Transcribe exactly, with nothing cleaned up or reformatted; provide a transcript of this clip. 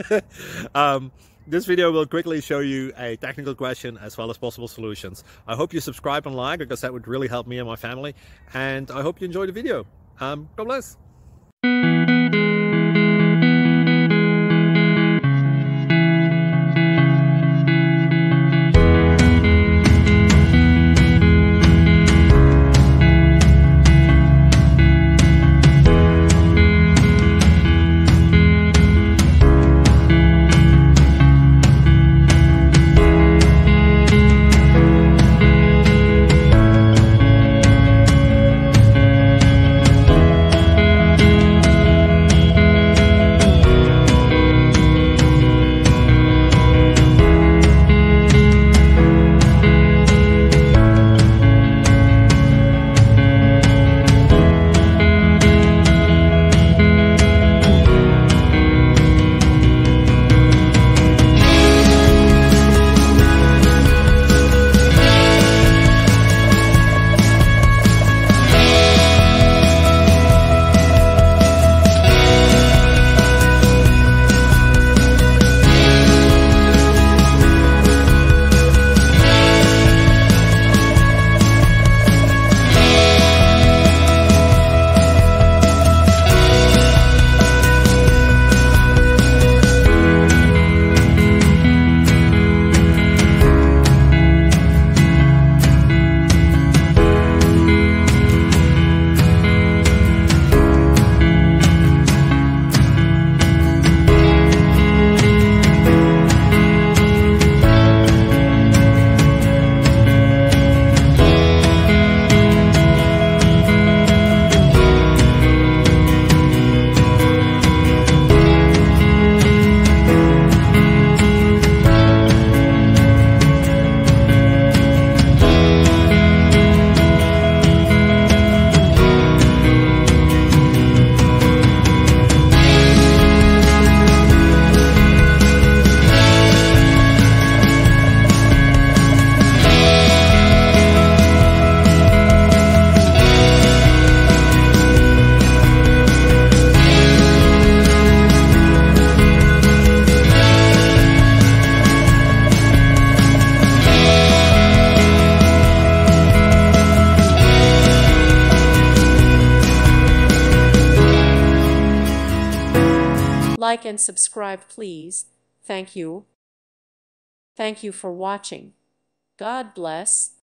um, this video will quickly show you a technical question as well as possible solutions. I hope you subscribe and like, because that would really help me and my family. And I hope you enjoy the video. Um, God bless. Like and subscribe, please. Thank you. Thank you for watching. God bless.